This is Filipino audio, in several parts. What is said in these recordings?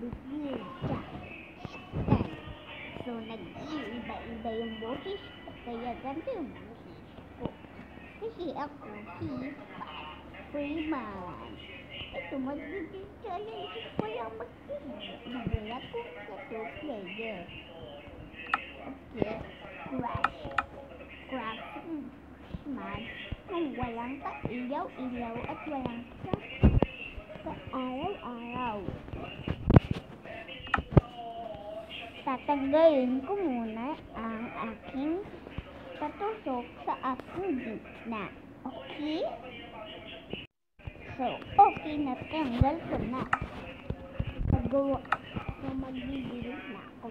bigil siya. Then, so nag-iiba-iba yung boses ko, kaya ganito yung boses ko. Kasi ako si Freeman. Ito, mag-challenge ko lang mag-ibigay ako sa 2 player. Okay, crash man kung walang ka-ilaw-ilaw at walang ka-araw-araw. Tatanggalin ko muna ang aking patusok sa aking gitna. Okay? So, okay, natanggal ko na. So, magbibilis na ako.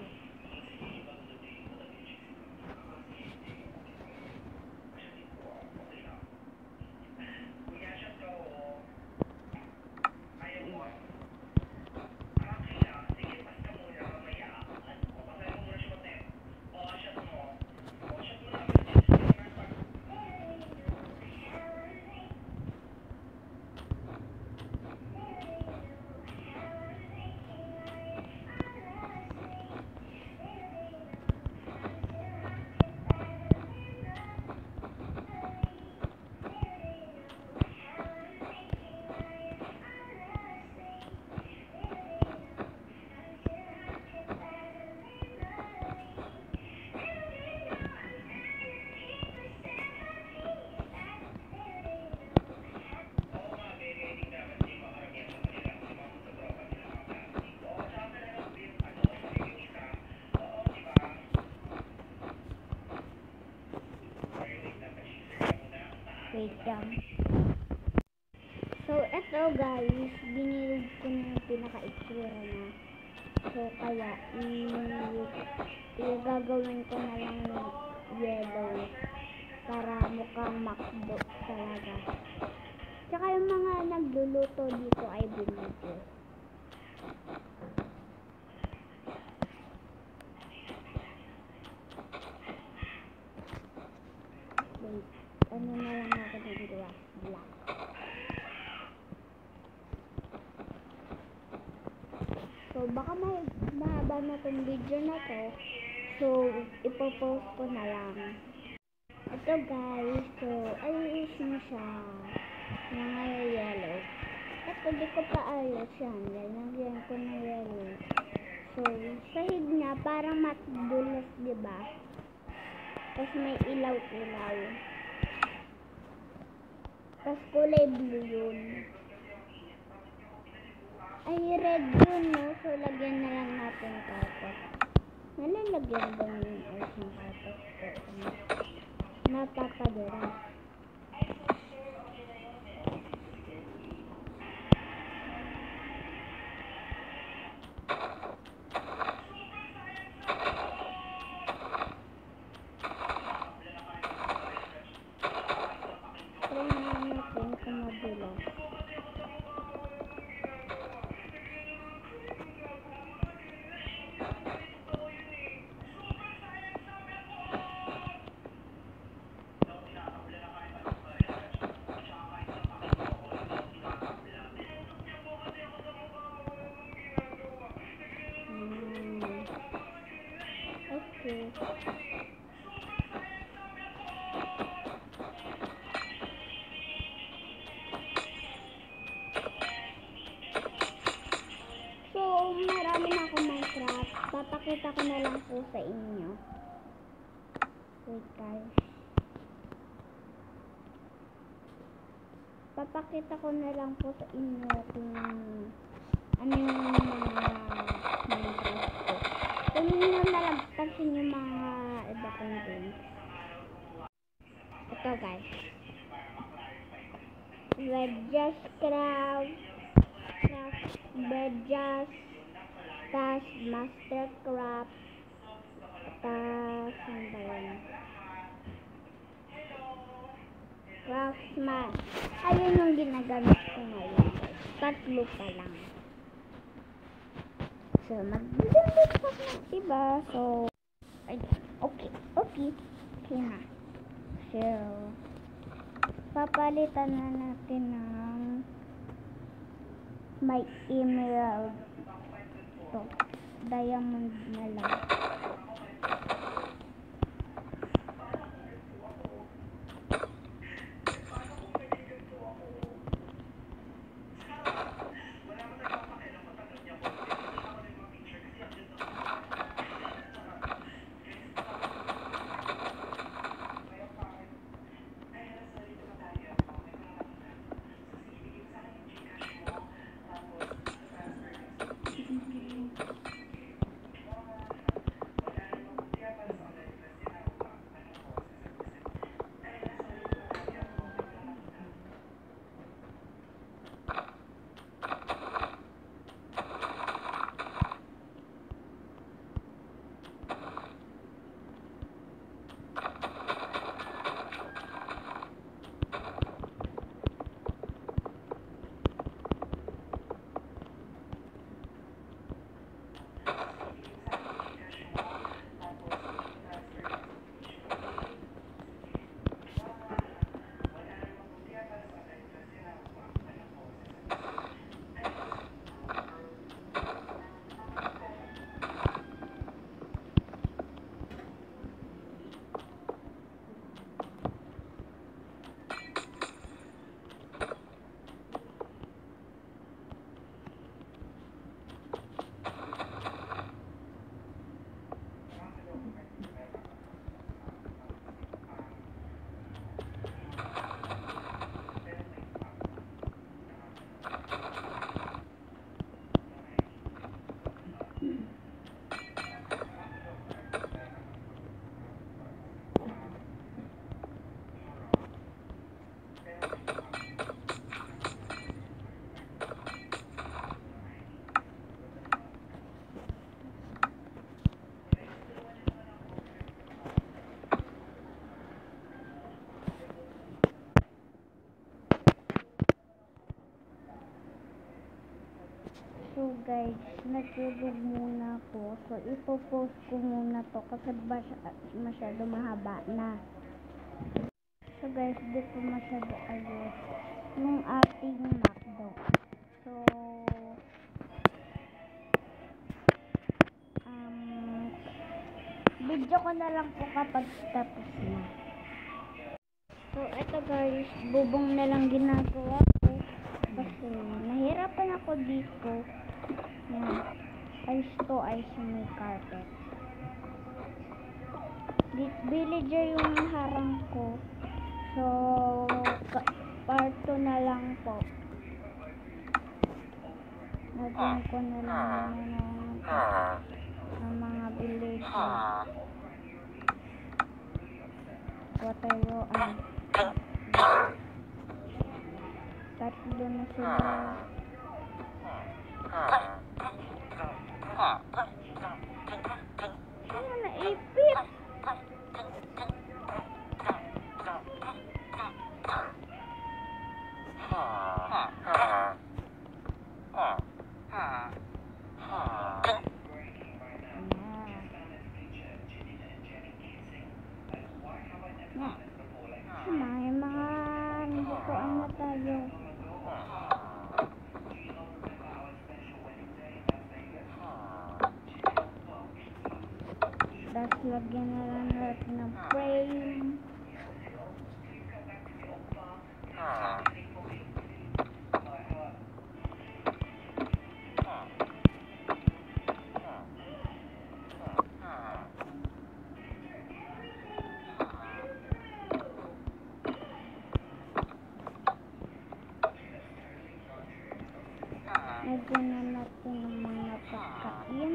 Wait lang. So, eto guys, binilig ko na yung pinaka-itsura na. So, kaya, gagawin ko na lang ng yellow para mukhang McDo talaga. Tsaka yung mga nagluluto dito ay binigyo. Wait, ano na lang natin nagawa? Black. So, baka mahaba na itong video na to. So, ipopost ko na lang. Ito guys, so, ayusin siya. Mga yellow. At hindi ko pa ayos yan. Lalagyan ko na yellow. So, sahig niya parang matudulas, diba? Tapos may ilaw-ilaw. Tapos kulay blue yun. Ay, red yun, no? So, lagyan na lang natin kapot. Nalalagyan ba yung ice ng kapot ko? Napapadura. Try natin kung madulas. Okay. So, marami na akong Minecraft. Papakita ko na lang po sa inyo. Wait guys. Papakita ko na lang po sa inyo kung ano yung mga Minecraft ko. Kung nyo nalagpasin yung mga iba kong games. Ito guys. Bedjust Craft, Bedjust, tas Mastercraft, tas ano ba yun? Craftsman. Ayun yung ginagamit ko ngayon guys. 3 pa lang. So, mag-download pa na, diba? So, ayan. Okay na. So, papalitan na natin ng may emerald. diamond na lang. So guys, natulog muna ako. So ipopost ko muna to kasi masyado mahaba na. So guys, di po masyado ayos yung ating MacBook. So video ko na lang po kapag tapos na. So eto guys, bubong na lang ginagawa ko kasi nahirapan ako dito. Yan. Ayos to, ayos yung may carpet. Villager yung harang ko. So, part 2 na lang po. Lagyan ko na lang ng mga villager. Watayuan. Tatlo na sila. Ano na ipit? May mga nagpuan na tayo. Tapos lagyan na lang natin ng frame. Lagyan na natin ng mga pagkain.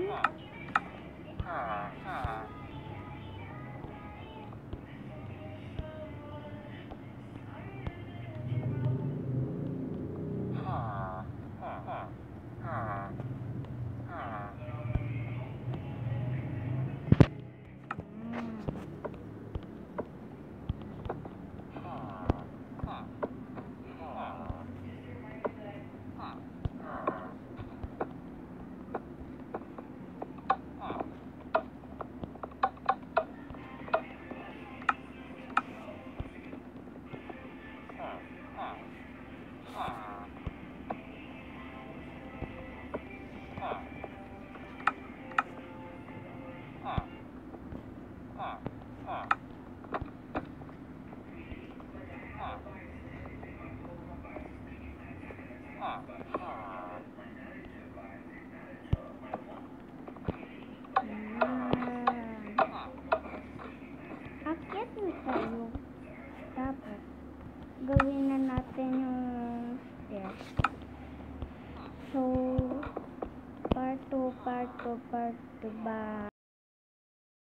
lang.